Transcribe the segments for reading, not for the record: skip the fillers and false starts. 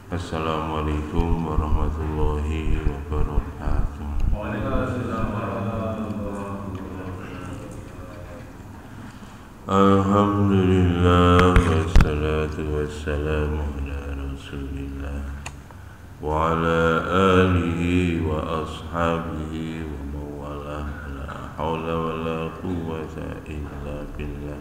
Assalamualaikum warahmatullahi wabarakatuh. Waalaikumsalam warahmatullahi wabarakatuh. Alhamdulillah wassalatu wassalamu ala Rasulillah wa ala alihi wa ashabihi wa mawalah. La hawla wa la quwwata illa billah.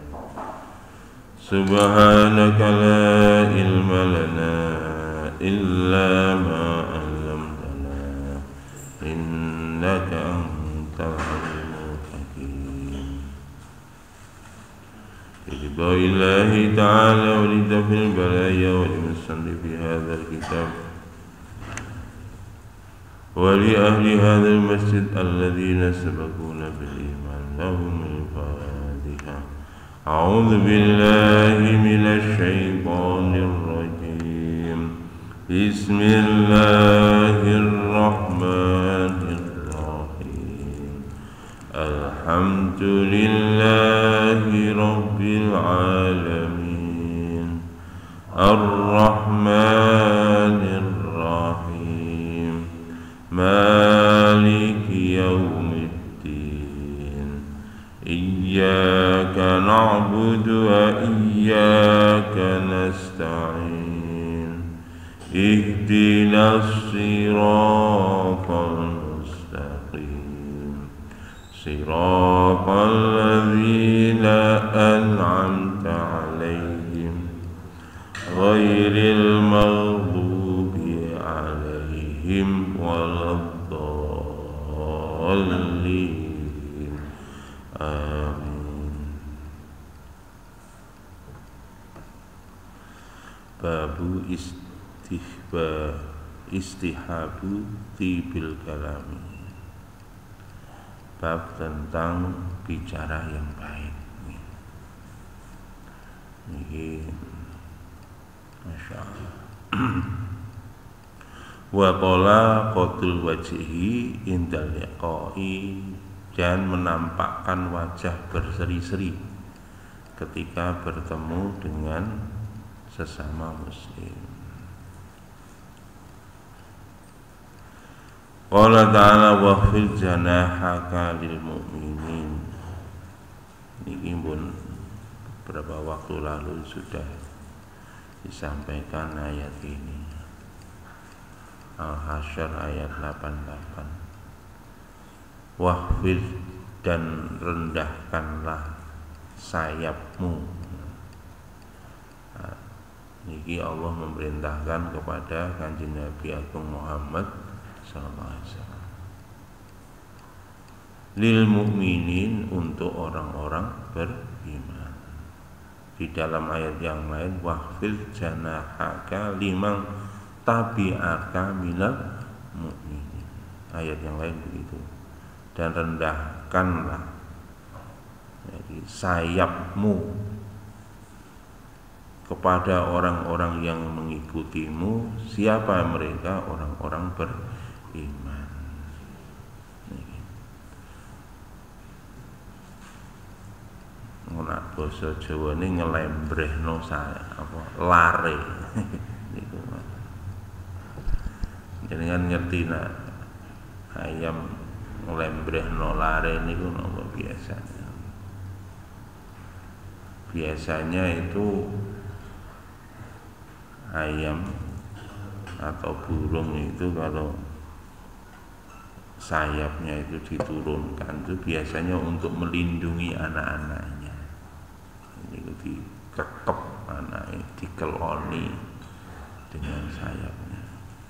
Subhanaka la ilma lana illa ma 'allamtana innaka antal alimul hakim. Ridha illahi ta'ala wa ridha fil balaya wa limusannif fi hadzal kitab wa li ahli hadzal masjid alladhina sabaquna bil iman lahum al-Fatiha. A'udzu billahi minasy syaithanir rajim. Bismillahirrahmanirrahim. Alhamdulillahi rabbil alamin. Ar-Rahmanir Rahim. Maliki yaumiddin. Iyyaka na'budu wa iyyaka nasta'in. Ihdinas siratal mustaqim. Siratal ladzina an'amta 'alaihim ghairil maghdubi 'alaihim waladdallin. Amin. Babu istihabu tibil kalami. Bab tentang bicara yang baik. Ini Masya Allah. Wa qala qatul wajhi indal liqa'i, dan menampakkan wajah berseri-seri ketika bertemu dengan sesama muslim. Qala ta'ala wahfil janahaka lil mu'minin. Ini pun beberapa waktu lalu sudah disampaikan ayat ini. Al-Hasyr ayat 88. Wahfil, dan rendahkanlah sayapmu. Nah, ini Allah memerintahkan kepada Kanjeng Nabi Agung Muhammad sallallahu alaihi wasallam. Lil mu'minin, untuk orang-orang beriman. Di dalam ayat yang lain, wahfil janahaka liman tabi'aka minal mu'minin. Ayat yang lain begitu. Dan rendahkanlah, jadi sayapmu kepada orang-orang yang mengikutimu. Siapa mereka? Orang-orang beriman. Ngonak basa Jawa ini ngelembrehno lare. Niku. Jenengan ngerti nak ayam ngelembrehno lare niku napa biasanya? Biasanya itu ayam atau burung itu kalau sayapnya itu diturunkan itu biasanya untuk melindungi anak-anaknya. Ini dikekep anaknya, dikeloni dengan sayapnya.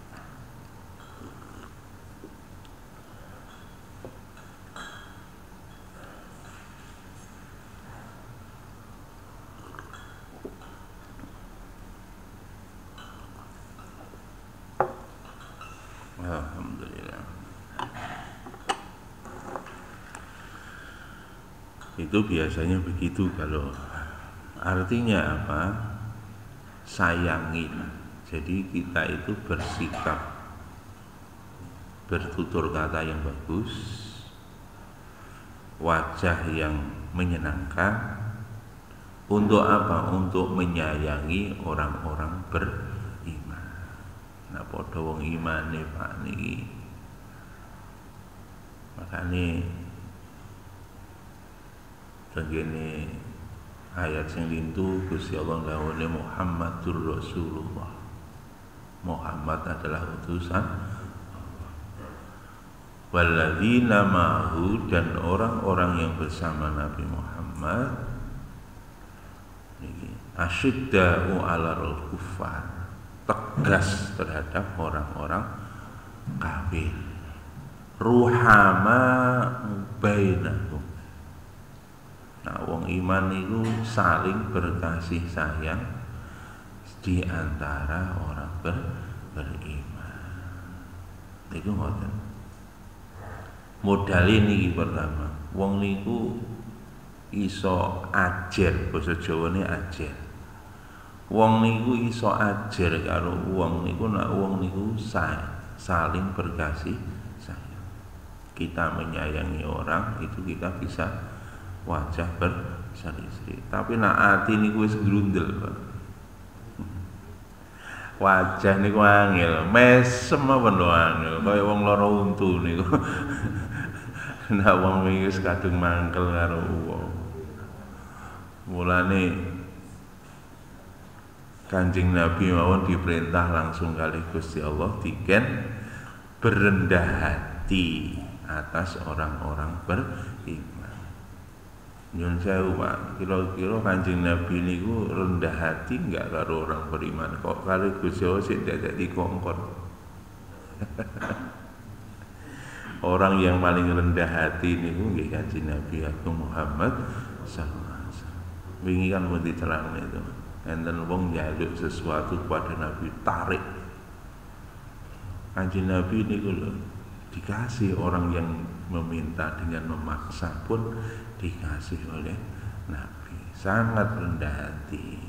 Alhamdulillah. Itu biasanya begitu. Kalau artinya apa? Sayangin. Jadi kita itu bersikap, bertutur kata yang bagus, wajah yang menyenangkan. Untuk apa? Untuk menyayangi orang-orang beriman. Nah padha wong imane Pak niki. Makane tengene ayat sing lintu Gusti Allah dawuhne Muhammadur Rasulullah. Muhammad adalah utusan walladzina ma'hu, dan orang-orang yang bersama Nabi Muhammad ini asyidda'u 'alal kuffar, tegas terhadap orang-orang kafir, ruhama bainahum. Nah, wong iman itu saling berkasih sayang di antara orang beriman. Niku ngoten. Modal ini pertama, wong niku iso ajer, basa Jawane ajer. Wong niku iso ajer karo wong niku, nek wong niku saling berkasih sayang. Kita menyayangi orang itu kita bisa wajah berseri-seri. Tapi nek ati niku wis grundel, Pak. Wajah niku angel, mesem apa lho angel, kaya wong lara untu niku. Nek wong wis kadung mangkel karo wong. Mulane Kanjeng Nabi mawon diperintah langsung kali Gusti Allah diken berendah hati atas orang-orang beriman. Nyun sewu Pak, kira-kira Kanjeng Nabi niku rendah hati enggak karo orang beriman, kok kali Gusti Allah sik dadi kongkon. Orang yang paling rendah hati niku nggih Kanjeng Nabi Agung Muhammad sallallahu alaihi wasallam. Wingi kan mun diterangne itu, enten wong njaluk sesuatu kepada Nabi, tarik. Kanjeng Nabi niku lho dikasih, orang yang meminta dengan memaksa pun dikasih oleh Nabi, sangat rendah hati.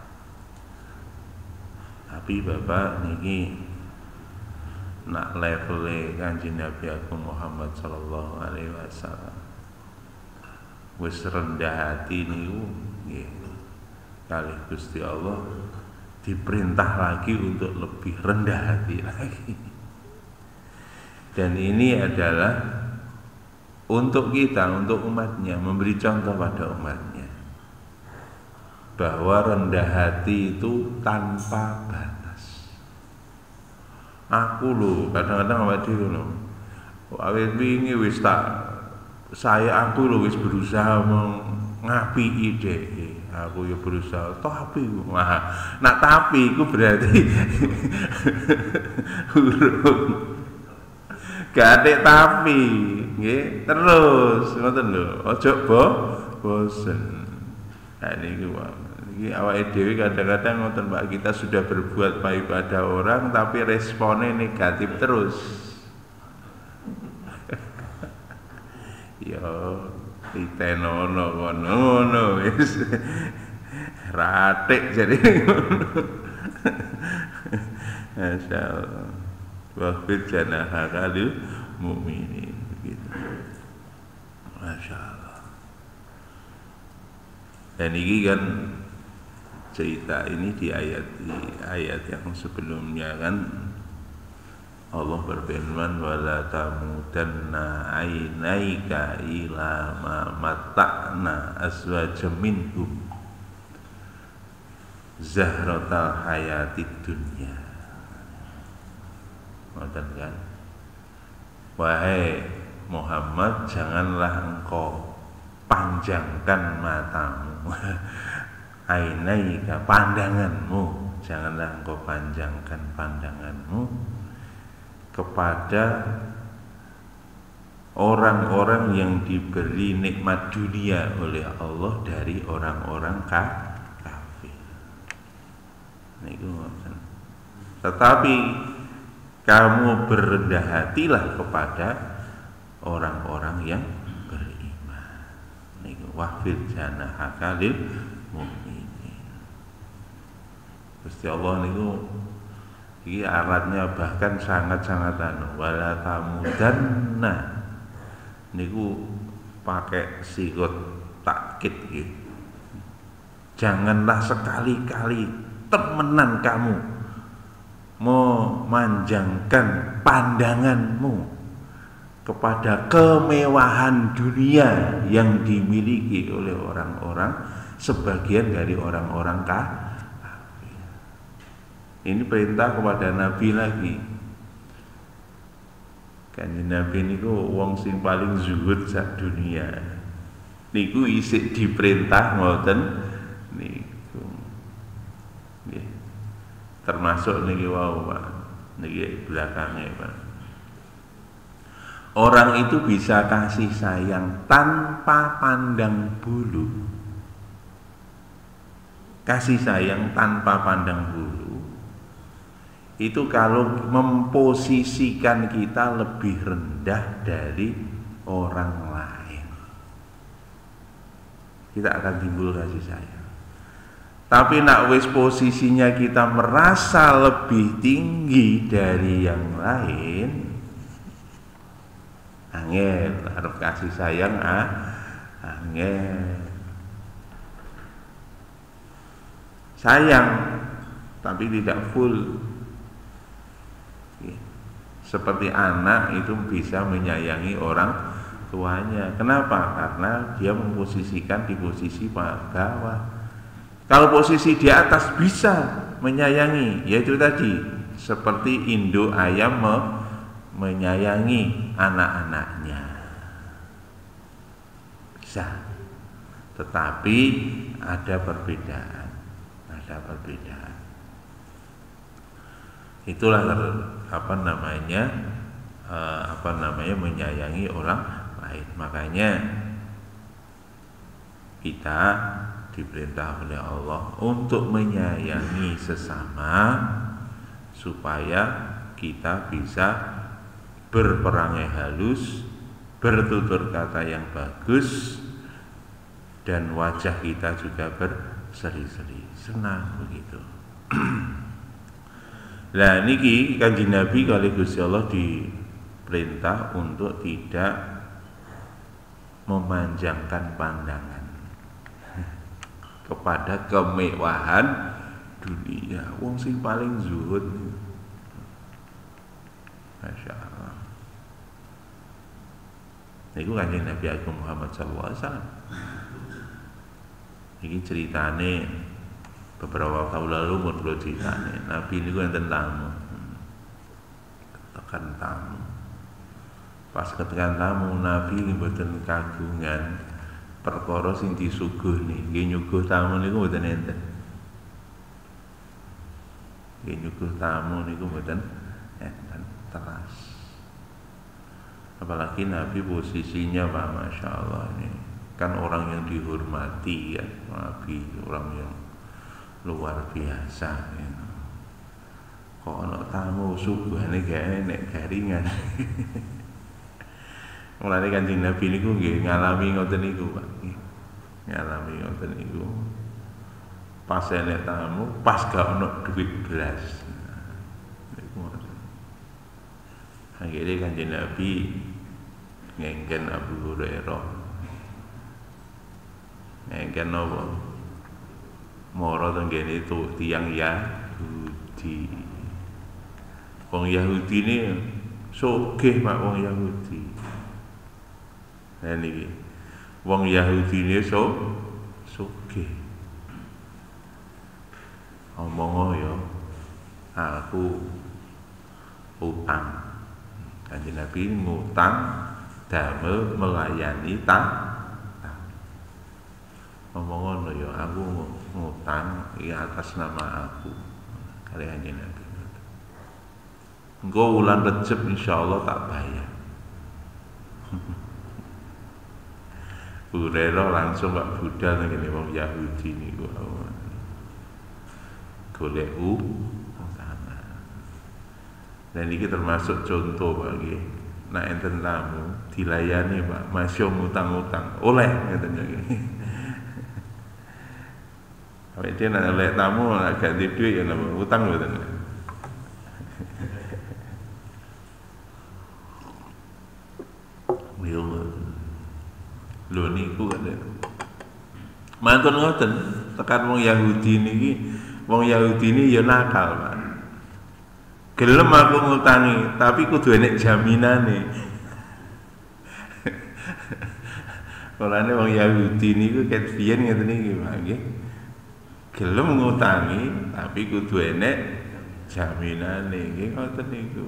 Tapi Bapak niki nak level Kanjeng Nabi Agung Muhammad sallallahu alaihi wasallam wis rendah hati niku nggih kali Gusti Allah diperintah lagi untuk lebih rendah hati lagi. Dan ini adalah untuk kita, untuk umatnya, memberi contoh pada umatnya bahwa rendah hati itu tanpa batas. Aku lho, kadang-kadang awake dhewe lho, awake wingi wis aku lho wis berusaha ngapiki dhek. Aku ya berusaha, tapi nah tapi itu berarti gak ada tapi, nggih, terus ngoten lho, aja bosen. Nah iki awake dhewe kadang-kadang ngoten Pak, kita sudah berbuat baik pada orang tapi responnya negatif terus. Ya, ditenono ngono wis. Ratik jadi ngono. Masyaallah. Wafid janaha kalil mu'minin begitu. Masya Allah. Dan ini kan cerita ini di ayat yang sebelumnya kan Allah berfirman wala tamudanna ainaika ila ma mata'na azwajam minhum zahratal hayatid dunya. Ngoten kan, wahai Muhammad, janganlah engkau panjangkan matamu, ainaika, pandanganmu, janganlah engkau panjangkan pandanganmu kepada orang-orang yang diberi nikmat dunia oleh Allah dari orang-orang kafir. Tetapi kamu berendah hatilah kepada orang-orang yang beriman. Niku wafid janahaka lil mu'minin. Gusti Allah niku iki aratnya bahkan sangat-sangat wala tamudanna niku pakai sigot takkid gitu. Janganlah sekali-kali temenan kamu memanjangkan pandanganmu kepada kemewahan dunia yang dimiliki oleh orang-orang, sebagian dari orang-orang kafir. Ini perintah kepada Nabi lagi. Kanjeng Nabi niku wong sing paling zuhud sak dunia. Niku isih diperintah ngoten niku. Nggih. Termasuk niki wau, Pak. Niki belakangnya, Pak. Orang itu bisa kasih sayang tanpa pandang bulu. Kasih sayang tanpa pandang bulu itu kalau memposisikan kita lebih rendah dari orang lain, kita akan timbul kasih sayang. Tapi nak wis posisinya kita merasa lebih tinggi dari yang lain, angel harus kasih sayang angel. Sayang tapi tidak full. Seperti anak itu bisa menyayangi orang tuanya. Kenapa? Karena dia memposisikan di posisi bawah. Kalau posisi di atas bisa menyayangi, yaitu tadi seperti induk ayam menyayangi anak-anaknya. Bisa. Tetapi ada perbedaan. Ada perbedaan. Itulah menyayangi orang lain. Makanya kita diperintah oleh Allah untuk menyayangi sesama supaya kita bisa berperangai halus, bertutur kata yang bagus, dan wajah kita juga berseri-seri, senang begitu. Nah niki Kanjeng Nabi kali Gusti Allah diperintah untuk tidak memanjangkan pandangan kepada kemewahan dunia. Wong sing paling zuhud, Masya Allah. Niku Kanjeng Nabi Agung Muhammad sallallahu alaihi wasallam. Ini ceritane beberapa tahun lalu mun kula ceritane, Nabi niku enten tamu. Tekan tamu. Pas ketekan tamu, Nabi mboten kagungan perkara sing disuguhne. Nggih nyuguh tamu niku mboten enten. Nggih nyuguh tamu niku mboten enten teras. Apalagi Nabi posisinya Pak, Masya Allah ini kan orang yang dihormati ya, Nabi orang yang luar biasa ya. Kok ana tamu suguhane gak enek garingan. Mulane Kanjeng Nabi niku nggih ngalami ngoten niku, Pak. Ngalami ngoten niku. Pas enek tamu, pas gak ono duit beras. Niku ngoten. Akhire Kanjeng Nabi ngengken Abu Hurairah. Ngengken apa? Moro tenggene itu tiyang Yahudi. Wong Yahudi ini sugih Pak, wong Yahudi. Nah niki wong Yahudi ini sugih. Omong ya aku utang. Kanjeng Nabi ngutang damel melayani ngomong ngono ya aku ngutang ya atas nama aku kali Kanjeng Nabi. Engko wulan Rejab insyaallah tak bayar. Hurairah langsung Pak budal ngene wong Yahudi niku. Golek utama. Dan ini termasuk contoh bagi nek enten tamu dilayani Pak, masih ngutang-ngutang oleh ngeten iki. Awake dhewe nek oleh tamu agak di dhuwit ya napa utang mboten. Lho niku ada. Mantun ngoten, tekan wong Yahudi niki, wong Yahudi ini ya nakal, Pak. Gelem aku ngutangi, tapi kudu enek jaminane. Mulane wong Yahudi niku ket biyen ngeten iki, Pak nggih. Gelem ngutangi, tapi kudu enek jaminane nggih ngoten niku.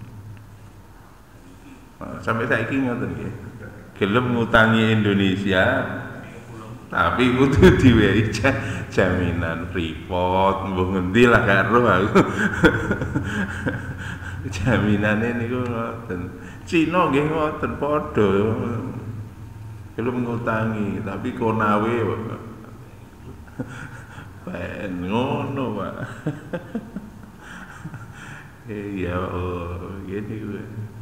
Sampai saiki ngoten nggih. Gelem ngutangi Indonesia, tapi kudu diwehi jaminan Freeport, mbok ngendi lah gak roh aku. Jaminane niku ngoten. Cina nggih ngoten padha. Gelem ngutangi, tapi konawe ben ngono, Pak. Ya Allah, gini gue.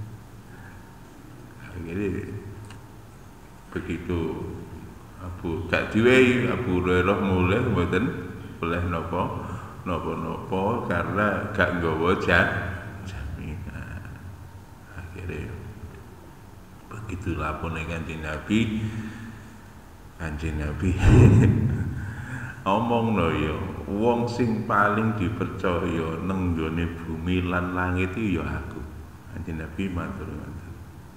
Gini begitu gak diwehi Abu Hurairah mulai mboten oleh napa karena gak nggawa jaminan. Akhirnya begitulah pun Kanjeng Nabi omong lho ya wong sing paling dipercaya nang nggone bumi lan langit iki ya aku. Kanjeng Nabi matur ngoten.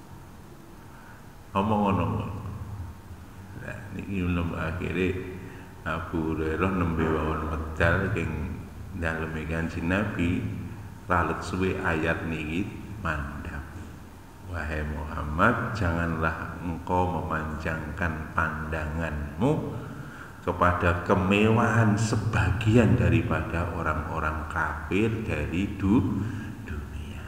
Omong ngono. Lah niki akhire Abu Hurairah nembe wawon medal ing daleme Kanjeng Nabi lalut suwe ayat niki mandhap. Wahai Muhammad, janganlah engkau memanjangkan pandanganmu kepada kemewahan sebagian daripada orang-orang kafir dari dunia.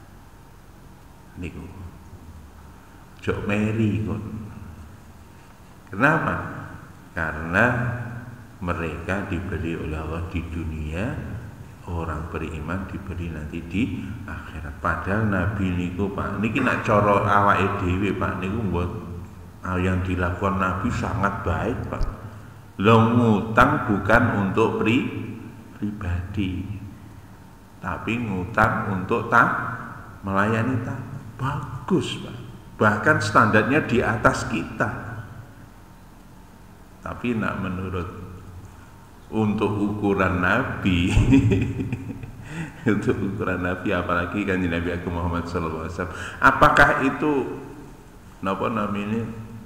Niku jok meri kon. Kenapa? Karena mereka diberi oleh Allah di dunia, orang beriman diberi nanti di akhirat. Padahal Nabi niku Pak, niki nak cara awake dhewe Pak niku mbot yang dilakukan Nabi sangat baik Pak. Lo ngutang bukan untuk pribadi, tapi ngutang untuk melayani bagus Pak. Bahkan standarnya di atas kita. Tapi nak menurut untuk ukuran Nabi, untuk ukuran Nabi apalagi kan Nabi Agung Muhammad SAW, apakah itu napa namanya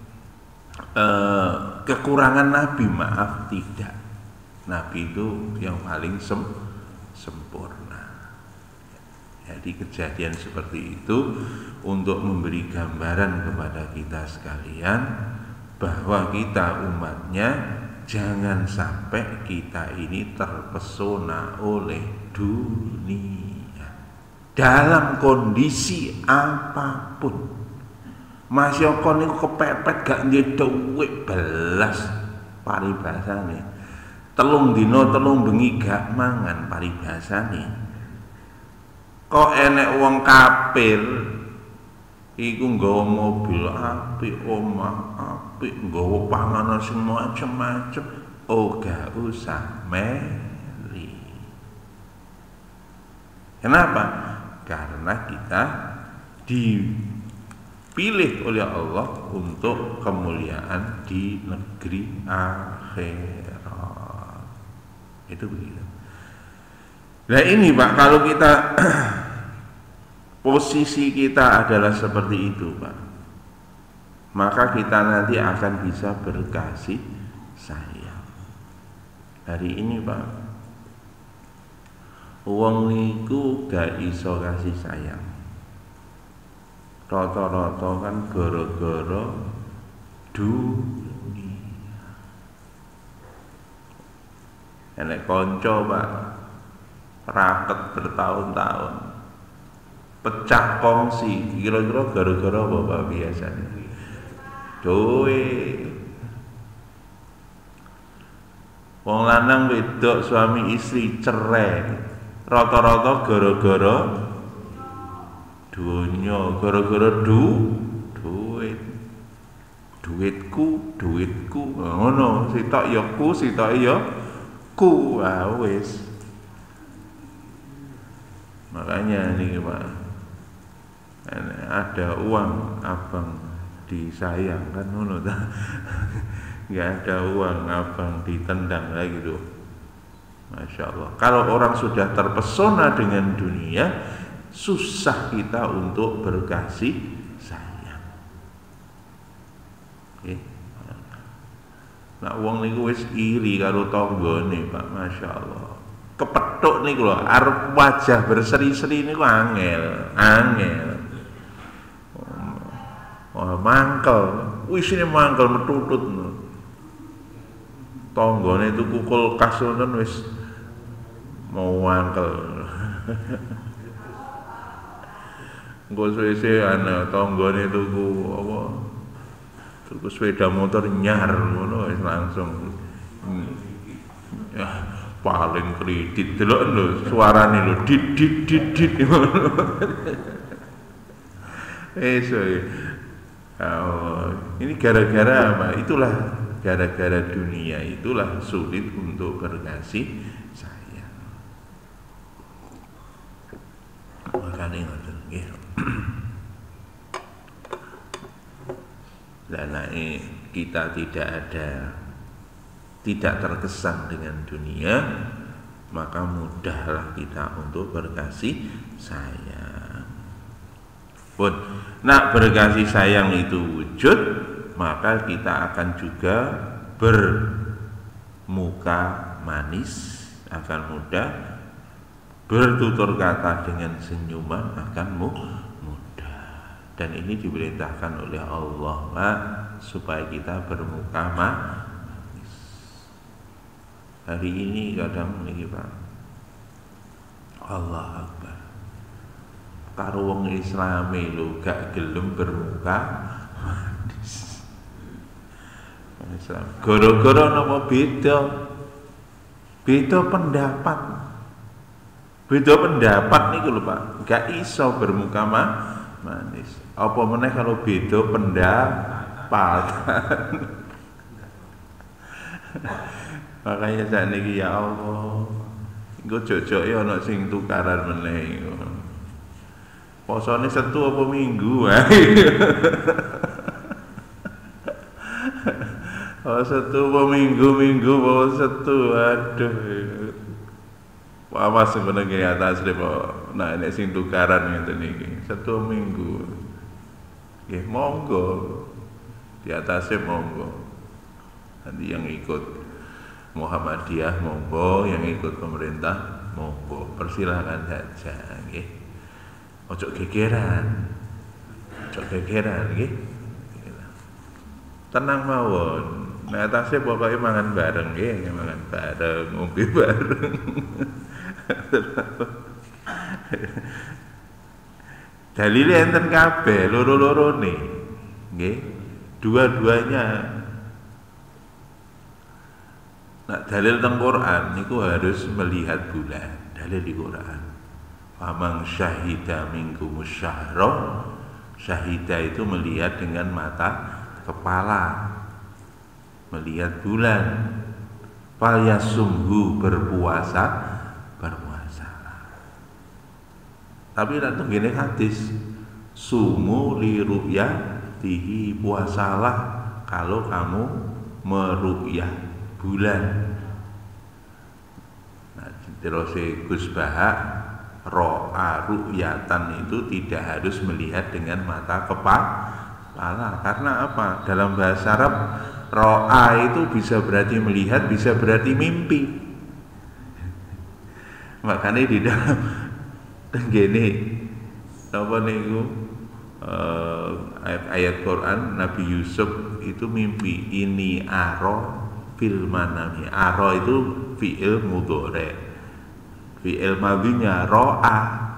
kekurangan Nabi? Maaf, tidak. Nabi itu yang paling sempurna. Jadi kejadian seperti itu untuk memberi gambaran kepada kita sekalian bahwa kita umatnya jangan sampai kita ini terpesona oleh dunia dalam kondisi apapun. Mas Yoko niku kepepet gak duwe dhuwit belas paribasane. Telung dina telung bengi gak mangan paribasane. Kok enek wong kafir iku nggawa mobil apik, omah apik, nggawa panganan sing macem-macem, gak usah meri. Kenapa? Karena kita dipilih oleh Allah untuk kemuliaan di negeri akhirat. Itu begitu. Nah ini Pak, kalau kita posisi kita adalah seperti itu Pak, maka kita nanti akan bisa berkasih sayang. Hari ini Pak, wong niku gak iso kasih sayang. Rata-rata kan gara-gara dunia. Enek konco Pak, raket bertahun-tahun, pecah kongsi, kira-kira gara-gara apa Pak biasanya? Duit. Wong lanang wedok suami istri cerai, rata-rata gara-gara dunya, gara-gara duit. Duitku, ngono, sitok ya ku, sitok ya ku, wis. Makanya nih Pak, ada uang abang disayang kan ngono ta. Nggak ada uang abang ditendang lagi gitu. Masya Allah. Kalau orang sudah terpesona dengan dunia, susah kita untuk berkasih sayang. Okay. Nah, wong niku wis iri karo tanggane, Pak, Masya Allah. Kepethuk niku lho, arep wajah berseri-seri niku angel. Oh, mangkel. Wisine mangkel metutut. Tanggane tuku kulkas ngono wis mau mangkel. Engko suwe-suwe ana tanggane tuku apa? Tuku sepeda motor nyar ngono wis langsung. Ya, paling kredit delok lho suarane lho dit ngono. Ini gara-gara apa? Itulah gara-gara dunia, itulah sulit untuk berkasih sayang. Makanya ngoten nggih. Karena kita tidak terkesan dengan dunia, maka mudahlah kita untuk berkasih sayang. Pun, nak berkasih sayang itu wujud, maka kita akan juga bermuka manis, akan mudah bertutur kata dengan senyuman, akan mudah. Dan ini diperintahkan oleh Allah, Pak, supaya kita bermuka manis. Hari ini kadang ini, Pak, Allah Akbar, karo wong Islami lho gak gelem bermuka manis. Islam gara-gara napa beda pendapat. Beda pendapat niku lho, Pak, gak iso bermuka manis. Apa meneh kalau beda pendapat. Makanya sakniki ya Allah, engko jojoke ana sing tukaran meneh. Posone Setu apa Minggu wae. Oh, Setu apa Minggu apa Setu, aduh. Awas sebenarnya atas deh, Pak. Nah, ini sing tukaran ngeten iki. Setu Minggu. Nggih, monggo. Di atasnya monggo. Nanti yang ikut Muhammadiyah monggo, yang ikut pemerintah monggo. Persilahkan saja, nggih. Ojo gegeran nggih. Tenang mawon. Nah, atasnya pokoknya mangan bareng nggih, mangan bareng, ngombe bareng. Dalile enten kabeh, loro-lorone. Nggih. Dua-duanya. Nah, dalil teng Quran niku harus melihat bulan. Dalil di Quran. Faman syahida minkumus syahra, syahida itu melihat dengan mata kepala, melihat bulan. Falyasumhu, berpuasa. Tapi nanti gini hadis, sumu li ru'yatihi, puasalah kalau kamu meru'yah bulan. Nah, terus Gus Baha, ro'a ru'yatan itu tidak harus melihat dengan mata kepala. Karena apa? Dalam bahasa Arab, ro'a itu bisa berarti melihat, bisa berarti mimpi. Makanya di dalam gini apa niku ayat Quran, Nabi Yusuf itu mimpi, ini aro fil manami. Aro itu fi'il mudhari, fi'il madhinya ro'a.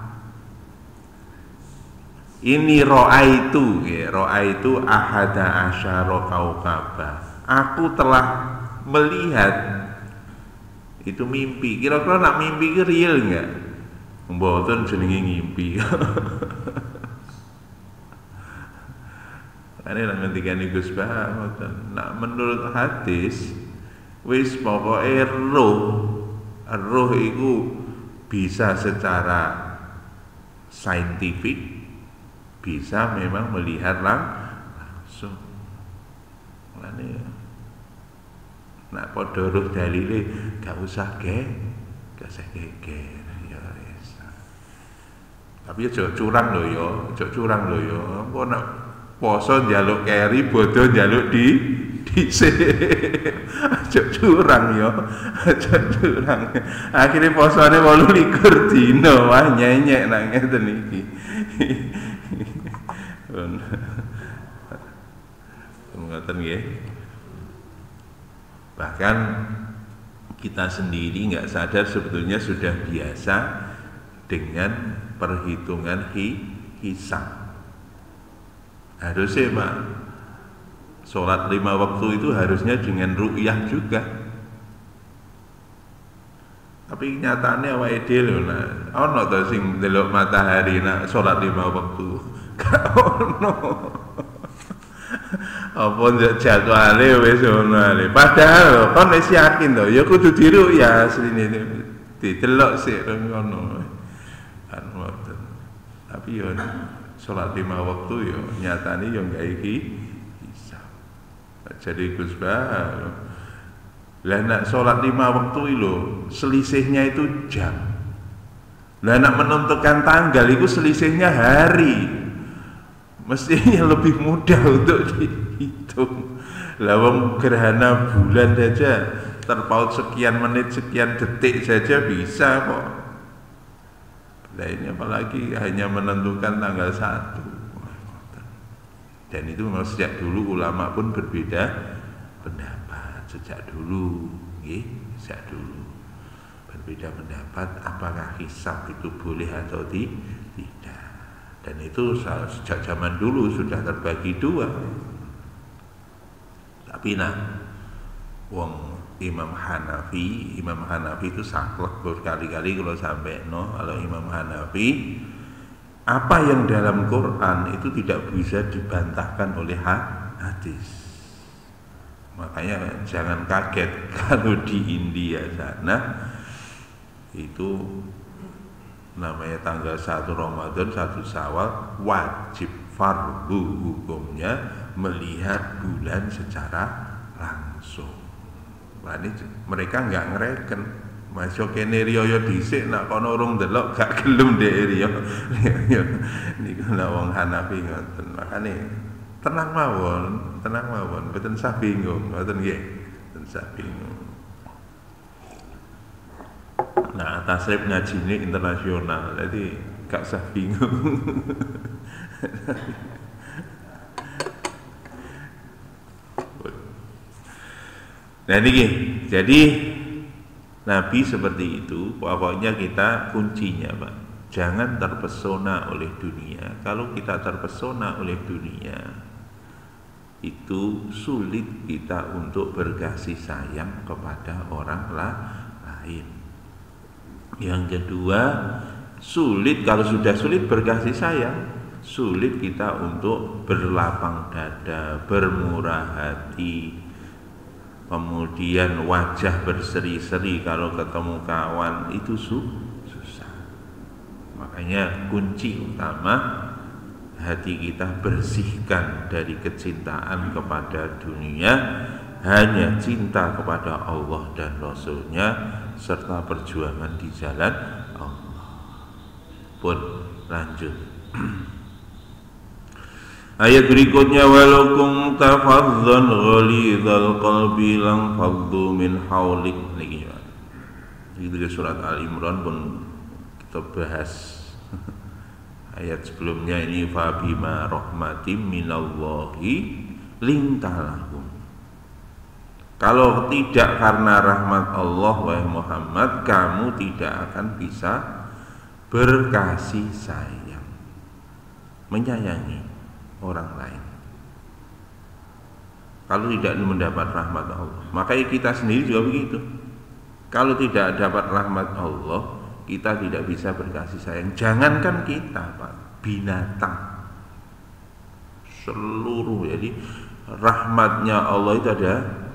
Ini ro'a itu ahada asyara kaukaba, aku telah melihat. Itu mimpi. Kira-kira nak mimpi itu real enggak? Mboten jenenge ngimpi. Ane nang ngendikane Gus Bah, nah menurut hadis wis pokoke roh iku bisa secara saintifik, bisa memang melihat langsung. Ane nak padha roh dalile gak usah Kasih geger ya wis. Tapi aja curang lho ya, aja curang lho ya. Engko nek poso njaluk keri, bodo njaluk dhisik. Aja curang ya, aja curang. Akhire posone 28 dina, wah nyenyek nang ngeten iki. Ngoten nggih. Bahkan kita sendiri nggak sadar sebetulnya sudah biasa dengan perhitungan hisab. Harusnya Pak, sholat 5 waktu itu harusnya dengan ru'yah juga. Tapi nyatanya awake dhewe lho nak ana to sing ndelok matahari nak sholat 5 waktu. Gak ono. Apa jadwale wis ono ae. Padahal kon wis yakin to, ya kudu diru ya asline didelok sik ngono. Ngoten. Tapi yo salat 5 waktu yo nyatane yo gak iki bisa. Jadi Gus Bah, lah nak salat 5 waktu lho, selisihnya itu jam. Lah nak menentukan tanggal itu selisihnya hari. Mestinya lebih mudah untuk dihitung. Lah wong gerhana bulan saja terpaut sekian menit, sekian detik saja bisa kok. Nah ini apalagi hanya menentukan tanggal 1. Dan itu memang sejak dulu ulama pun berbeda pendapat. Sejak dulu, sejak dulu berbeda pendapat apakah hisab itu boleh atau tidak. Dan itu sejak zaman dulu sudah terbagi dua. Tapi wong Imam Hanafi itu saklek berkali-kali kalau sampai kalau Imam Hanafi apa yang dalam Quran itu tidak bisa dibantahkan oleh hadis. Makanya jangan kaget kalau di India sana itu namanya tanggal 1 Ramadan 1 Syawal wajib fardu hukumnya melihat bulan secara langsung. Nah, ini mereka nggak ngereken masuk kene riyo dhisik nak kono urung delok gak gelem ndek riyo. Niku nek wong Hanafi ngoten. Makane tenang mawon, mboten usah bingung, ngoten nggih. Mboten usah bingung. Nah, tasrif ngaji ini internasional, jadi gak usah bingung. Nah ini, jadi Nabi seperti itu, pokoknya kita kuncinya Pak, jangan terpesona oleh dunia. Kalau kita terpesona oleh dunia, itu sulit kita untuk berkasih sayang kepada orang lain. Yang kedua, sulit kalau sudah sulit berkasih sayang, sulit kita untuk berlapang dada, bermurah hati, kemudian wajah berseri-seri kalau ketemu kawan itu susah. Makanya kunci utama hati kita bersihkan dari kecintaan kepada dunia, hanya cinta kepada Allah dan Rasulnya serta perjuangan di jalan Allah. Pun lanjut. Ayat berikutnya, walakum tafadzan ghalidhal qalbi lang faddu min haulik. Niki itu di surat Al-Imran pun kita bahas. Ayat sebelumnya ini fa bima rahmatim minallahi lintalahum. Kalau tidak karena rahmat Allah wahai Muhammad, kamu tidak akan bisa berkasih sayang, menyayangi orang lain. Kalau tidak mendapat rahmat Allah, makanya kita sendiri juga begitu. Kalau tidak dapat rahmat Allah, kita tidak bisa berkasih sayang. Jangankan kita Pak, binatang seluruh, jadi rahmatnya Allah itu ada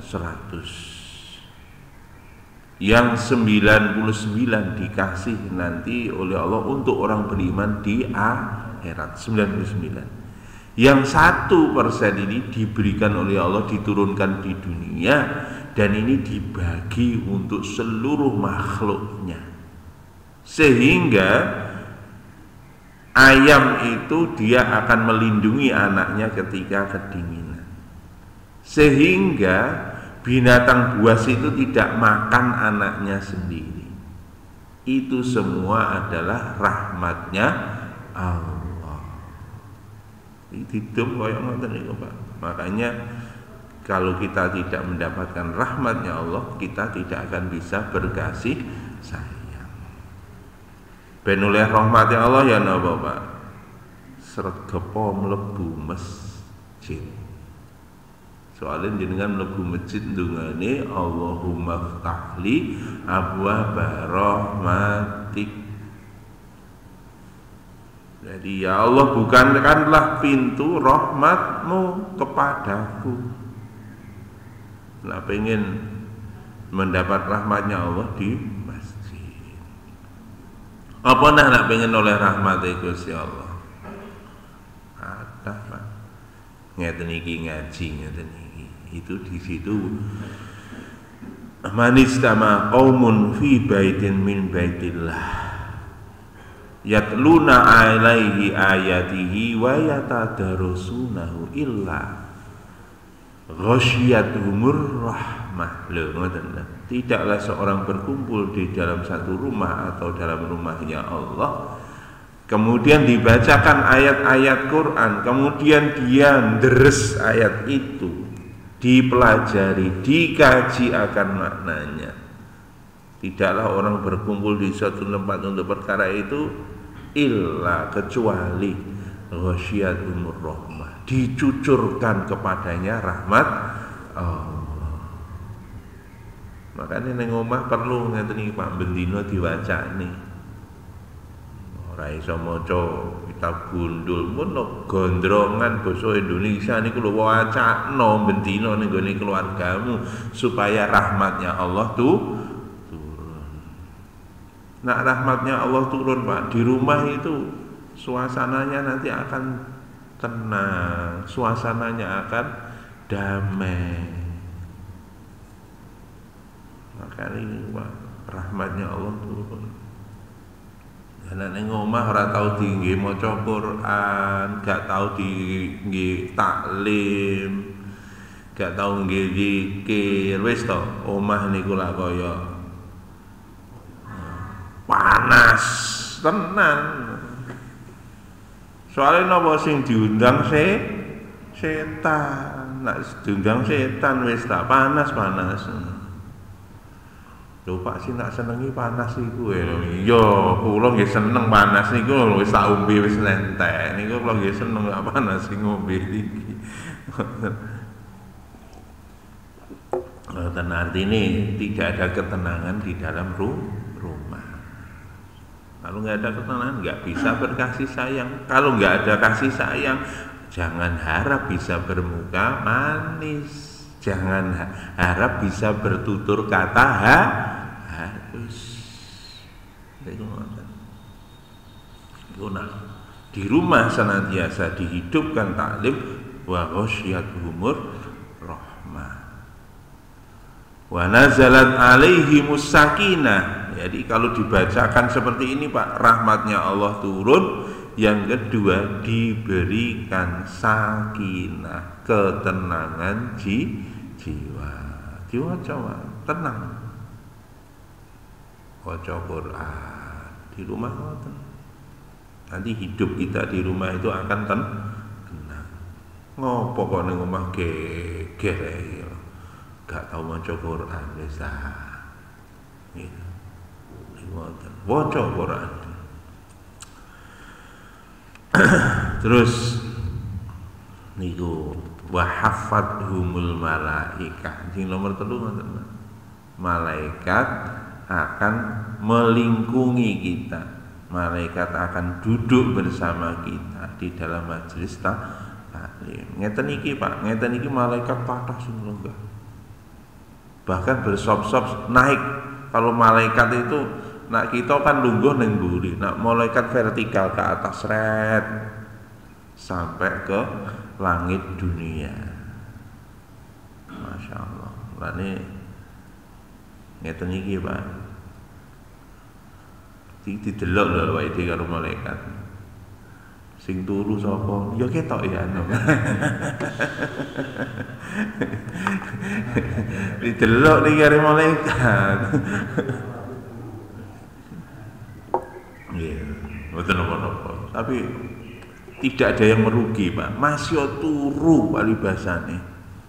100. Yang 99 dikasih nanti oleh Allah untuk orang beriman di akhirat. 99. Yang 1% ini diberikan oleh Allah, diturunkan di dunia, dan ini dibagi untuk seluruh makhluknya. Sehingga ayam itu dia akan melindungi anaknya ketika kedinginan. Sehingga binatang buas itu tidak makan anaknya sendiri. Itu semua adalah rahmatnya Allah. Hidup koyo ngoten niku, Pak. Makanya kalau kita tidak mendapatkan rahmatnya Allah, kita tidak akan bisa berkasih sayang. Ben oleh rahmatnya Allah ya napa, Pak? Sregepo mlebu masjid. Soalnya jenengan mlebu masjid ndongane Allahumma ftahli abwaaba rahmatik. Jadi ya Allah, bukankanlah pintu rahmatmu kepadaku. Nah, pengen mendapat rahmatnya Allah di masjid. Apa nak pengen oleh rahmat Gusti Allah? Ada, Pak. Ngeten iki ngaji ngeten iki. Itu di situ manistama qaumun fi baitin min baitillah yatluna alaihi ayatihi wa yatadarusunahu illa ghasyiyatuhumur rahmah. Loh, ngoten. Tidaklah seorang berkumpul di dalam satu rumah atau dalam rumahnya Allah, kemudian dibacakan ayat-ayat Quran, kemudian dia deres ayat itu, dipelajari, dikaji akan maknanya. Tidaklah orang berkumpul di suatu tempat untuk perkara itu illa kecuali ghasyiyatuhumur rahmah, dicucurkan kepadanya rahmat Allah. Makanya ning omah perlu ngeten iki, Pak, bendina diwacane. Ora iso maca kitab gundul pun gondrongan basa Indonesia niku lho wacana bendina ning gone keluargamu supaya rahmatnya Allah turun. Nah, rahmatnya Allah turun, Pak, di rumah itu suasananya nanti akan tenang, suasananya akan damai. Makanya ini, Pak, rahmatnya Allah turun. Anak ning omah ora tau diengge maca Quran, gak tau diengge taklim, gak tau nggih zikir, wis to, omah niku lak kaya panas tenan. Soalnya napa sing diundang setan. Nek diundang setan wis tak panas-panas. Lho, Pak, sing nak senengi panas iku ya kula nggih seneng panas niku wis tak ombe wis nentek. Niku kula nggih seneng gak panas sing ngombe iki. Dan artinya tidak ada ketenangan di dalam rumah. Kalau nggak ada ketenangan, nggak bisa berkasih sayang. Kalau nggak ada kasih sayang, jangan harap bisa bermuka manis. Jangan harap bisa bertutur kata halus. Di rumah senantiasa dihidupkan taklim wa ghasyiyatuhumur rahmah. Wa nazalat alaihimus sakinah. Jadi kalau dibacakan seperti ini, Pak, rahmatnya Allah turun. Yang kedua, diberikan sakinah, ketenangan jiwa. Jiwa coba tenang. Baca Quran di rumah ngoten. Nanti hidup kita di rumah itu akan tenang. Ngopo kok ning omah geger ya. Gak tau maca Quran wis ta. Gitu. Baca Quran. Terus niku wa hafathumul malaikah. Sing nomor 3 ngoten. Malaikat akan melingkungi kita. Malaikat akan duduk bersama kita di dalam majelis taklim. Ngeten iki, Pak, ngeten iki malaikat kathah sing lenggah. Bahkan bersop-sop naik. Kalau malaikat itu, nak kita kan lungguh ning mburi, nak malaikat vertikal ke atas seret sampai ke langit dunia. Masya Allah. Lani ngeten iki, Pak. didelok lho awake dhewe karo malaikat. Sing turu sapa? Ya ketok ya anu. Didelok ning karo malaikat. Iya, betul napa-napa. Tapi tidak ada yang merugi, Pak. Masih turu palibasane.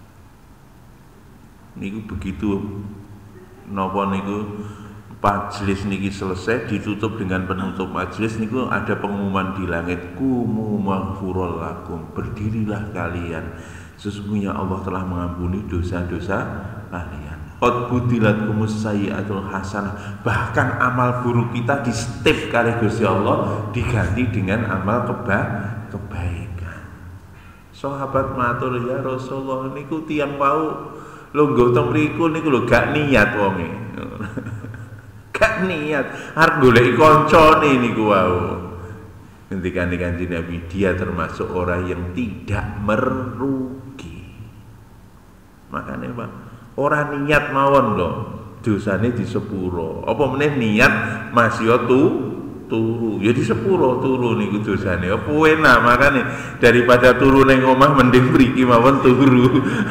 Niku begitu napa niku majelis niki selesai ditutup dengan penutup majelis niku ada pengumuman di langit kumu maghfurul lakum, berdirilah kalian sesungguhnya Allah telah mengampuni dosa-dosa kalian. Qad budilat kumus sayyi'atul hasanah, bahkan amal buruk kita di step kali Gusti Allah diganti dengan amal kebaikan. Sahabat matur ya Rasulullah niku tiyang wau lungguh teng mriku niku lho gak niat wonge. Gak niat arep golek kancane niku wau. Ngendikane Kanjeng Nabi, dia termasuk orang yang tidak merugi. Makanya Pak, orang niat mawon lho dosane di sepuro. Apa meneh niat masih turu. Ya di sepuro turu niku dosane. Apa enak makane daripada turu ning omah mending mriki mawon turu.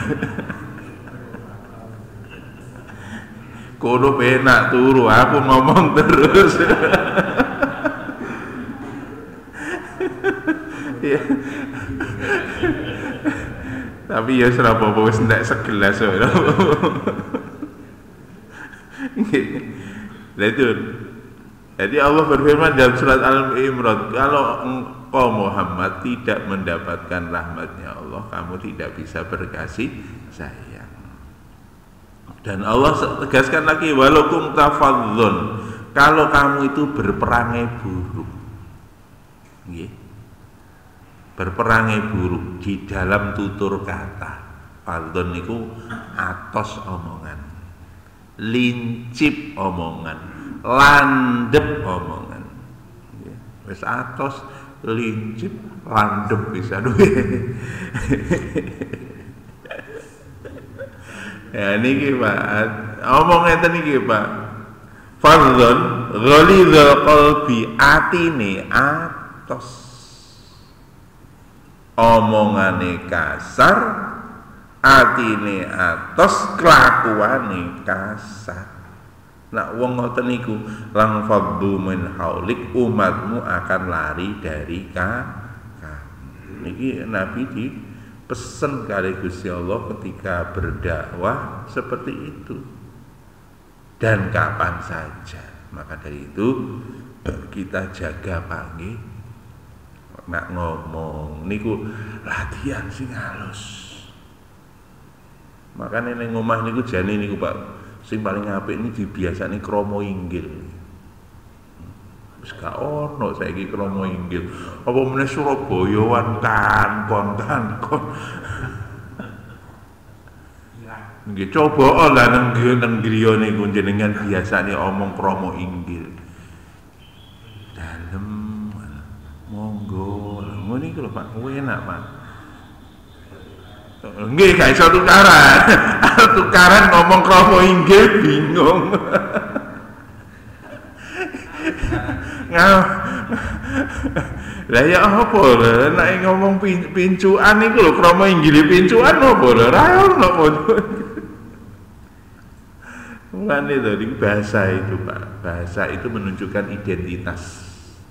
Kono penak turu, aku ngomong terus. Ya. Tapi ya serapa wis ndak segelas kok. Jadi Allah berfirman dalam surat Al-Imran, kalau engkau Muhammad tidak mendapatkan rahmatnya Allah, kamu tidak bisa berkasih sayang. Dan Allah tegaskan lagi, walakum tafadzun, kalau kamu itu berperangai buruk, berperangai buruk di dalam tutur kata. Fadzun itu atos omongan, lincip omongan, landep omongan. Wis atos, lincip, landep bisa duwe. Ya niki Pak, omong ngeten niki Pak. Fadzun ghalidhul qalbi, atine atos, omongane kasar, atine atos, kelakuane kasar. Nak wong ngoten niku lang faddu min haulik, umatmu akan lari dari kamu. Niki Nabi di pesen kali Gusti Allah ketika berdakwah seperti itu, dan kapan saja. Maka dari itu kita jaga panggih nak ngomong niku latihan sing halus. Makanya ning omah niku jane niku Pak, sing paling apik ini dibiasani krama inggil. Wis gak ono saiki krama inggil. Apa meneh Surabayaan kon. Nggih coba lah nang griya niku jenengan biasane omong krama inggil. Dalem monggo. Ngono iki lho Pak, enak Pak. Nggih gak iso tukaran. Tukaran ngomong krama inggil bingung. Lah ya apa lho nek ngomong pincuan iku lho krama inggile pincuan apa lho ra ono ngono. Mulane to iki bahasa itu Pak. Bahasa itu menunjukkan identitas.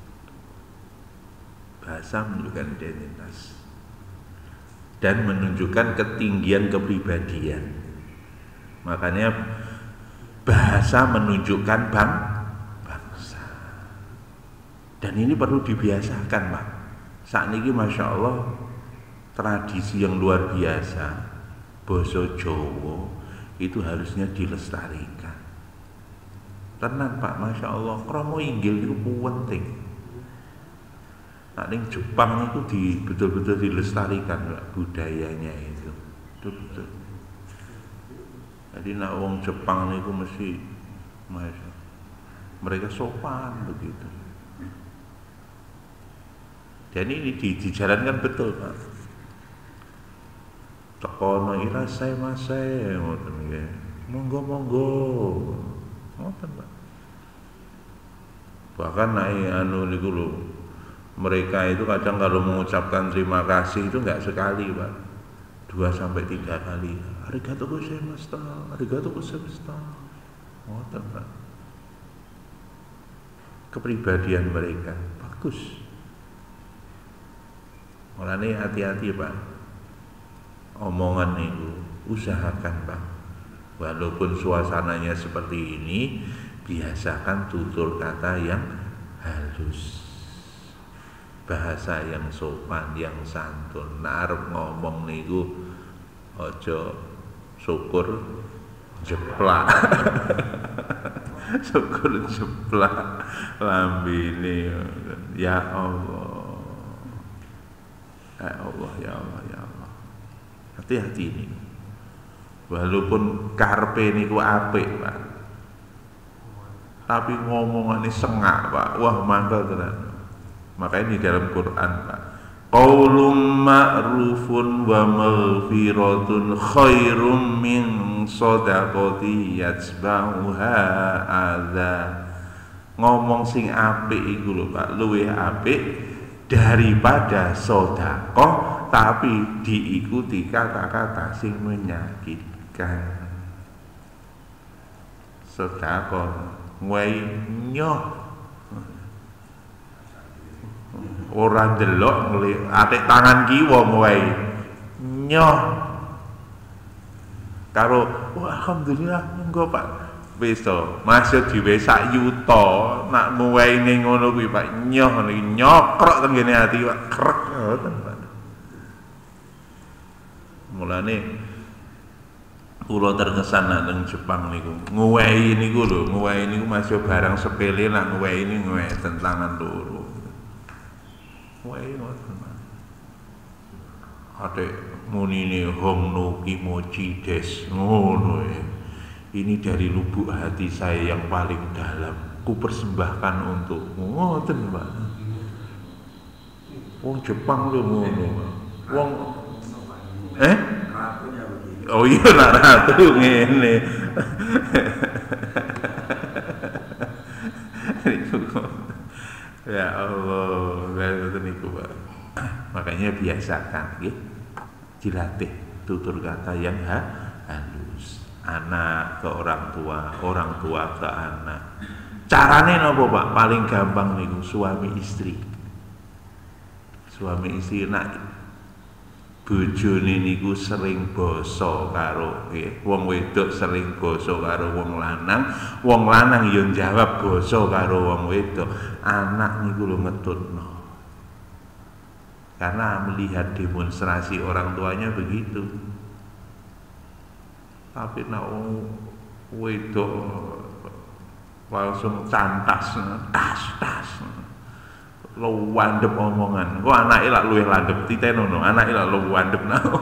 Bahasa menunjukkan identitas dan menunjukkan ketinggian kepribadian. Makanya bahasa menunjukkan bangsa. Dan ini perlu dibiasakan Pak. Saat ini Masya Allah tradisi yang luar biasa, basa Jawa itu harusnya dilestarikan. Tenan Pak, Masya Allah, krama inggil itu penting. Nah, ning Jepang itu betul-betul dilestarikan Pak, budayanya itu. Betul-betul. Jadi nak wong Jepang itu mesti mereka sopan begitu. Dan ini dijalankan betul Pak. Tekono irasai masai ngoten nggih. Monggo-monggo. Ngoten Pak. Bahkan naik niku lho, mereka itu kadang kalau mengucapkan terima kasih itu enggak sekali, Pak. 2 sampai 3 kali. Arigatou gozaimashita, arigatou gozaimashita. Ngoten, Pak. Kepribadian mereka bagus. Mulane hati-hati, Pak. Omongan itu usahakan, Pak. Walaupun suasananya seperti ini, biasakan tutur kata yang halus, bahasa yang sopan, yang santun. Nek arep ngomong niku aja syukur jeplak. Syukur jeplak lambene. Ya Allah. Ya Allah, ya Allah, ya Allah. Hati-hati ini. Walaupun karpe niku apik, Pak. Tapi ngomongane sengak, Pak. Wah, mangkel tenan. Makanya di dalam Quran, Pak, qaulun ma'rufun wa maghfiratun khairum min shadaqati yatba'uha adza. Ngomong sing apik iku lho, Pak, luwih apik daripada sedekah tapi diikuti kata-kata sing menyakitkan. Sedekah ngwei nyoh ora ndelok atik tangan kiwa ngwei nyoh karo alhamdulillah monggo Pak wis to maksud dhewe sak yuta nak ngweine ngono kuwi Pak nyoh niki nyokrok teng ngene ati Pak krek ngoten Pak. Mulane kula terkesan nang Jepang niku ngwehi niku lho ngwehi niku masih barang sepele nak ngwehi ini ngwehi tentangan loro ngwehi ngoten Pak. Ate munine hong no kimochi des ngono ya. Ini dari lubuk hati saya yang paling dalam ku persembahkan untukmu ngoten Pak. Wong Jepang lho ngono wong oh iya nak ratu ngene. Ya Allah, ngoten niku Pak. Makanya biasakan nggih. Dilatih tutur kata yang halus. Anak ke orang tua ke anak. Carane napa Pak? Paling gampang niku suami istri. Suami istri nak bojone niku sering basa karo wong wedok sering basa karo wong lanang ya njawab basa karo wong wedok. Anak niku lho ngetutno. Karena melihat demonstrasi orang tuanya begitu. Tapi nek wedok langsung cantas tas lo wandep omongan, kok anake lak luwih landep titenono, anake lak lo wandep nao.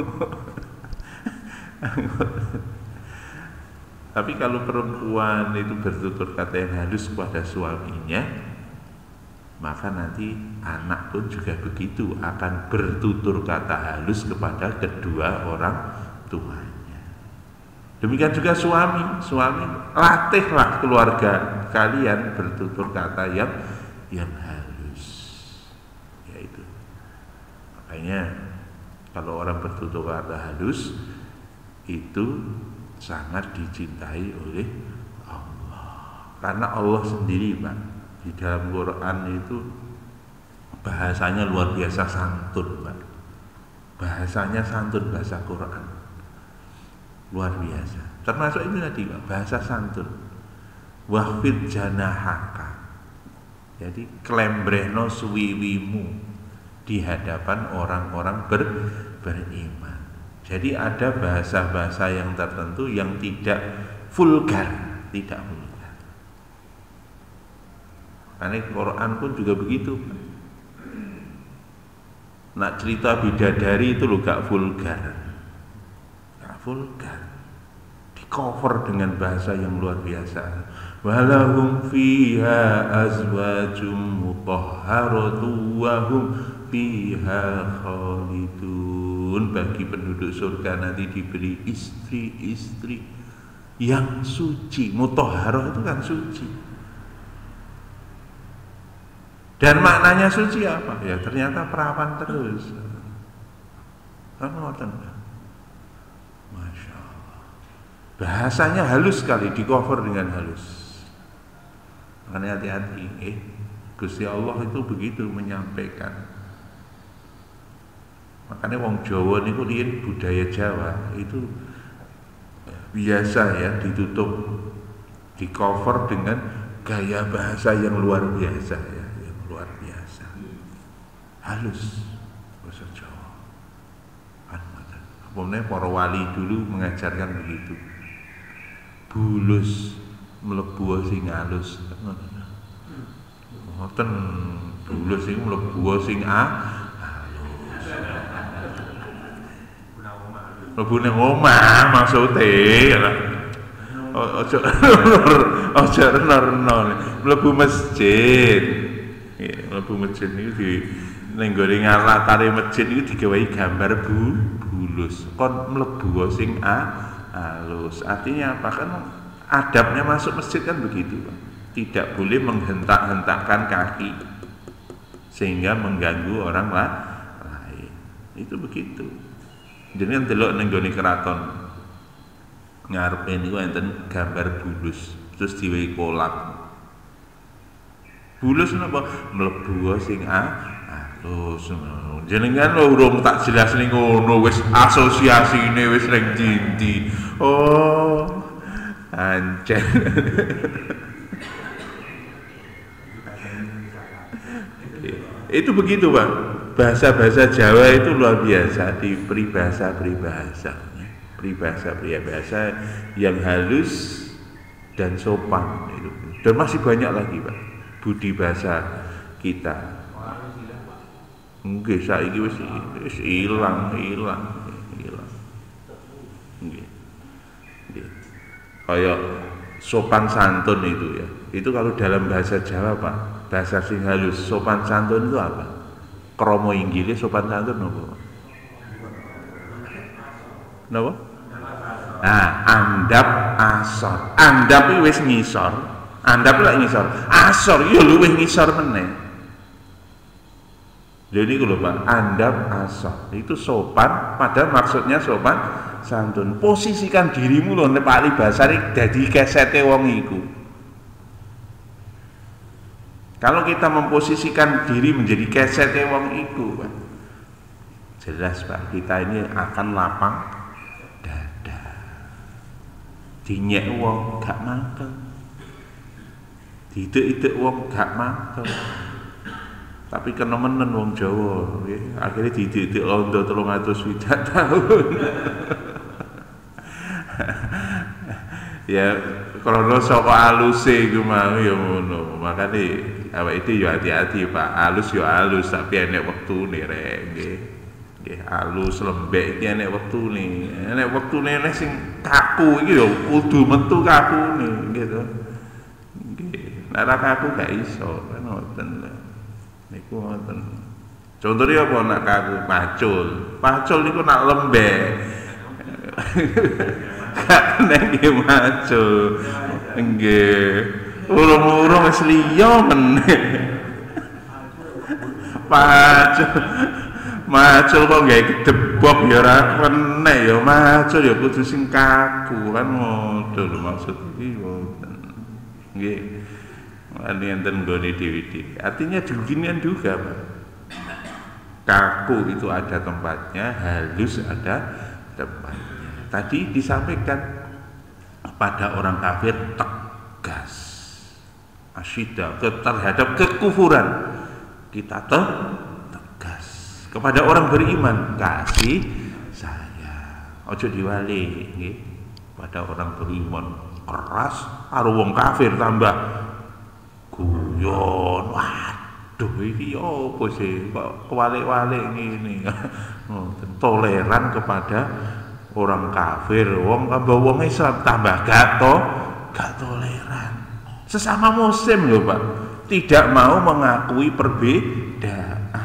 Tapi kalau perempuan itu bertutur kata yang halus kepada suaminya, maka nanti anak pun juga begitu akan bertutur kata halus kepada kedua orang tuanya. Demikian juga suami latihlah keluarga kalian bertutur kata yang halus. Makanya kalau orang bertutur kata halus itu sangat dicintai oleh Allah. Karena Allah sendiri Pak di dalam Quran itu bahasanya luar biasa santun Pak. Bahasanya santun bahasa Quran luar biasa. Termasuk ini tadi Pak bahasa santun. Wahfid janahaka. Jadi klembrehno suwiwimu di hadapan orang-orang beriman. Jadi ada bahasa-bahasa yang tertentu yang tidak vulgar. Karena Quran pun juga begitu. Nak cerita bidadari itu loh gak vulgar. Di cover dengan bahasa yang luar biasa. Walahum fiha azwajum mutahharatu wa hum fiha khalidun. Bagi penduduk surga nanti diberi istri-istri yang suci. Mutahharah itu kan suci. Dan maknanya suci apa? Ya ternyata perawan terus. Kan ngoten. Masya Allah. Bahasanya halus sekali, di cover dengan halus. Makanya hati-hati. Gusti Allah itu begitu menyampaikan. Makanya wong Jawa niku riyen budaya Jawa itu biasa ya ditutup, di cover dengan gaya bahasa yang luar biasa ya, yang luar biasa. Halus bahasa Jawa. Umumnya para wali dulu mengajarkan begitu. Bulus mlebu sing halus. Ngoten bulus sing mlebu sing halus. Mlebu ning omah maksude ya. Ojo reno-reno. Mlebu masjid. Mlebu masjid niku di ning gone ngalatare masjid niku digawehi gambar bulus. Kon mlebu sing halus. Artinya apa? Kan adabnya masuk masjid kan begitu, Pak. Tidak boleh menghentak-hentakkan kaki sehingga mengganggu orang lain. Itu begitu. Jadi kan delok ning gone keraton ngarepe niku enten gambar bulus, terus diwehi kolak. Bulus napa? Mlebu sing halus. Jenengan lho urung tak jelas ning ngono, wis asosiasine wis ring ndi. Oh, ancen. Itu begitu, Pak. Bahasa-bahasa Jawa itu luar biasa di peribahasa yang halus dan sopan itu. Dan masih banyak lagi, Pak, budi bahasa kita. Nggih, saiki wis ilang. Nggih. Kayak sopan santun itu ya. Itu kalau dalam bahasa Jawa, Pak, bahasa sing halus, sopan santun itu apa? Kromo inggile sopan santun napa? Napa? Nah, andap asor. Andap iki wis ngisor. Andap lek ngisor. Asor ya luwih ngisor meneh. Jadi kalau Pak, andap asor itu sopan, padahal maksudnya sopan santun. Posisikan dirimu loh nek Pak Basari dadi kesete wong iku. Kalau kita memposisikan diri menjadi kesete wong iku, Pak, jelas Pak, kita ini akan lapang dada. Dinyek wong gak mangkel. Diidek-idek wong gak mangkel. Tapi kenemenen wong Jawa, akhirnya didik londo 300 tahun. Ya krana saka aluse iku mau ya ngono. Makane awake itu ya hati-hati, Pak. Alus ya alus, tapi enek wektune rek nggih. Nggih, alus lembek iki enek wektune. Enek wektune nek sing kaku iki ya kudu metu kakune gitu. Nggih. Nek kaku gak iso, kan ngoten. Niku ngoten. Contohnya apa nak kaku pacul. Pacul niku nak lembek. Gak nek macul. Nggih. Urung-urung wis liya meneh. Pacul. Macul kok gawe gedebok ya ora kenek ya macul ya kudu sing kaku kan ngono maksud iki ngoten. Nggih. Ini enten nggone dewi-dewi. Artinya beginian juga, Pak. Kaku itu ada tempatnya, halus ada tempatnya. Tadi disampaikan pada orang kafir tegas, asyidda terhadap kekufuran. Kita tegas. Kepada orang beriman kasih sayang. Ojo diwali, nggih. Pada orang beriman keras, karo wong kafir tambah guyon. Waduh iki opo sih kok walik-walik ngene. Toleran kepada orang kafir, wong tambah wong Islam tambah gak toleran. Sesama muslim lho, Pak, tidak mau mengakui perbedaan.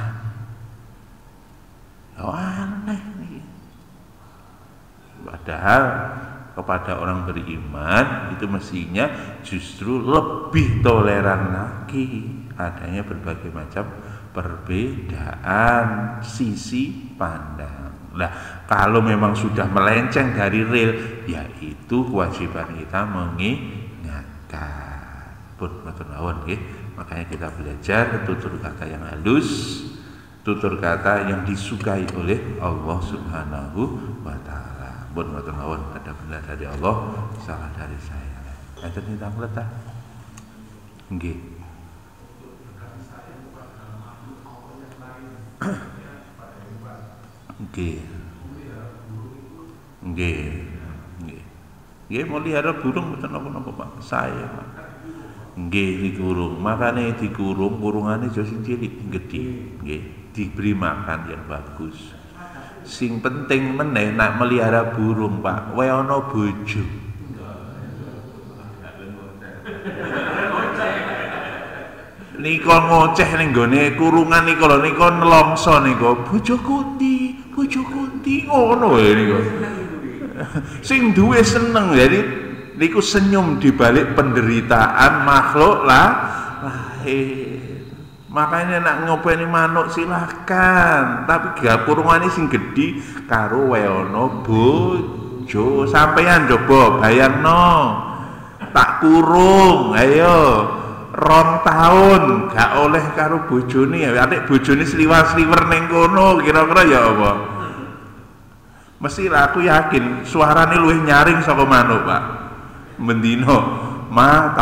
Aneh nih. Padahal kepada orang beriman itu mestinya justru lebih toleran lagi adanya berbagai macam perbedaan sisi pandang. Nah, kalau memang sudah melenceng dari real, ya itu kewajiban kita mengingatkan. Pun matur nuwun nggih. Makanya kita belajar tutur kata yang halus, tutur kata yang disukai oleh Allah Subhanahu wa taala. Pun matur nuwun, ada benar dari Allah, salah dari saya. Enten tentang letak. Nggih. Nggih. Nggih. Nggih. Nggih melihara burung mboten napa-napa Pak. Saya Pak. Nggih dikurung. Makane dikurung, kurungane aja sing cilik, gedhe. Nggih, diberi makan yang bagus. Sing penting meneh nak melihara burung Pak, wae ana bojo. Nika ngoceh ning gone kurungan nika lho nika nelongso nika bojo kunti ngono wae nika. Sing duwe seneng jadi niku senyum di balik penderitaan makhluk lahir. Makanya nak ngopeni manuk silahkan, tapi kurungane sing gedhi karo wae ana bojo. Sampeyan coba bayangno tak kurung ayo 2 tahun gak oleh karo bojone, atik bojone sliwar-sliwer ning kono kira-kira ya apa? Mesti aku yakin suarane luwih nyaring saka manuk, Pak. Mendino, ma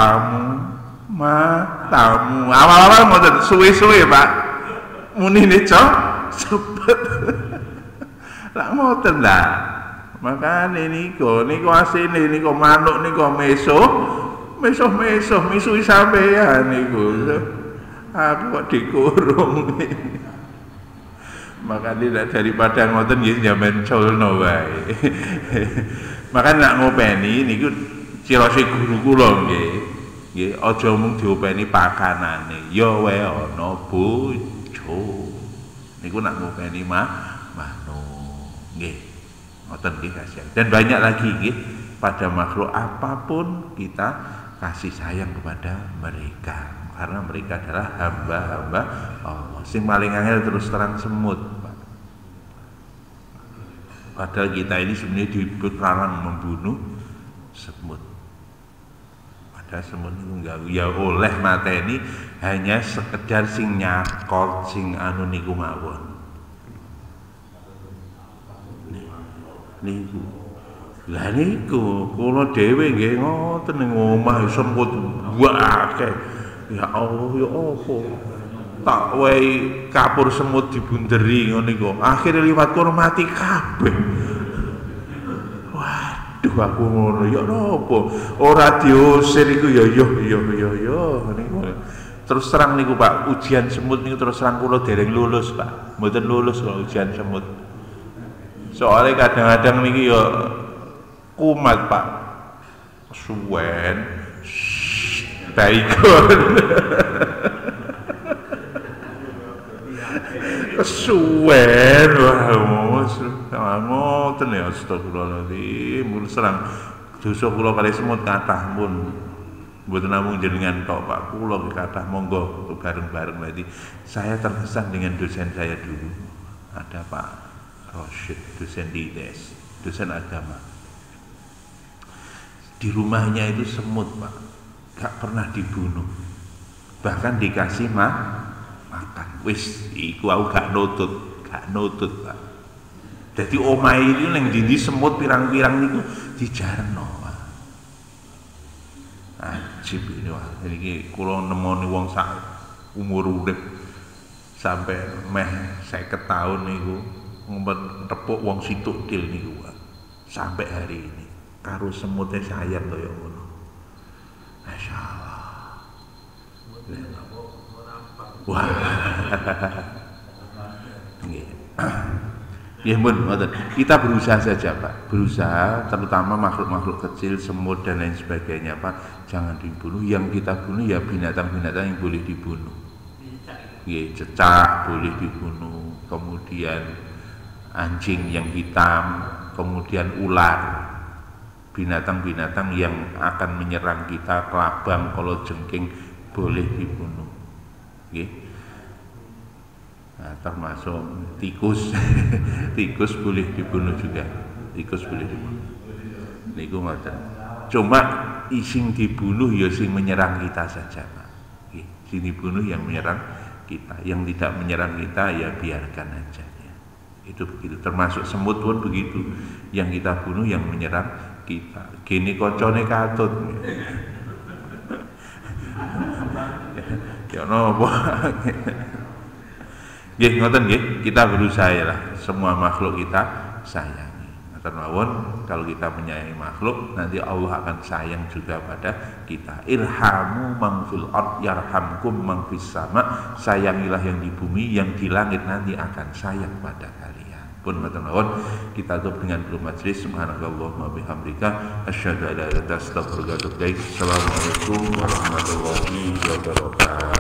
tamu. Awal-awal ngoten suwe-suwe, Pak. Munine cepet. Lah ngoten lah. Makane niku asine niku manuk niku mesuh misui sampeyan niku. Aku kok dikurung. Makanya daripada ngoten nggih sampeyan colno wae. Makane nek ngopeni niku cirose guru kula nggih. Nggih aja mung diopeni pakanane, ya wae ana bojo. Niku nek ngopeni manuk. Nggih. Ngoten nggih kasihan. Dan banyak lagi nggih pada makhluk apapun kita kasih sayang kepada mereka karena mereka adalah hamba-hamba Allah. Sing paling angel terus terang semut, Pak. Padahal kita ini sebenarnya dilarang membunuh semut. Padahal semut itu enggak ya oleh mateni hanya sekedar sing nyakot sing anu niku mawon. Niku. Lah niku kula dhewe nggih ngoten ning omah semut akeh. Ya Allah ya apa? Tak wae kapur semut dibunderi ngono niku. Akhire liwat kono mati kabeh. Waduh aku ngono ya napa? Ora diusir iku ya niku. Terus terang niku Pak, ujian semut niku terus terang kula dereng lulus Pak. Mboten lulus kok ujian semut. Soalnya kadang-kadang niki ya kumat Pak, suwen, baikon, suwen, wah, ngoten ya astagfirullahaladzim, mul serang, dosa kula kali semut kathah pun, mboten namung jenengan tok Pak, kula kathah monggo bareng-bareng lagi. Saya terkesan dengan dosen saya dulu, ada Pak Rosyid, dosen di ITS, dosen agama. Di rumahnya itu semut Pak, gak pernah dibunuh, bahkan dikasih makan. Wis, iku aku gak nutut Pak. Jadi omah itu yang dindi semut pirang-pirang niku dijarno Pak. Ajib ini Wah, ini kula nemoni wong sak umur urip sampai meh 50 tahun niku ngumpet tepuk wong situk dil niku Pak. Sampai hari ini karo semutnya sayang kaya ngono. Masyaallah. Wah. Nggih. Ya mun ngoten. Kita berusaha saja, Pak. Berusaha terutama makhluk-makhluk kecil, semut dan lain sebagainya, Pak. Jangan dibunuh. Yang kita bunuh ya binatang-binatang yang boleh dibunuh. Nggih, cecak boleh dibunuh. Kemudian anjing yang hitam, kemudian ular binatang-binatang yang akan menyerang kita, kelabang, kalajengking boleh dibunuh. Nggih. Nah, termasuk tikus. Tikus boleh dibunuh juga. Tikus boleh dibunuh. Niku ngoten. Cuma sing dibunuh ya sing menyerang kita saja, Pak. Nggih, sing dibunuh yang menyerang kita. Yang tidak menyerang kita ya biarkan aja ya. Itu begitu. Termasuk semut pun begitu. Yang kita bunuh yang menyerang kita. Gini kocone katut. Ya napa? Nggih ngoten nggih, kita berusaha lah semua makhluk kita sayangi. Ngoten mawon, kalau kita menyayangi makhluk, nanti Allah akan sayang juga pada kita. Irhamu man fil ard yarhamkum man fis sama. Sayangilah yang di bumi, yang di langit nanti akan sayang pada kalian. Pun ngoten mawon, kita tutup dengan doa majelis. Subhanallahumma bihamdika asyhadu an la ilaha illa anta astaghfiruka wa atubu ilaik. Assalamualaikum warahmatullahi wabarakatuh.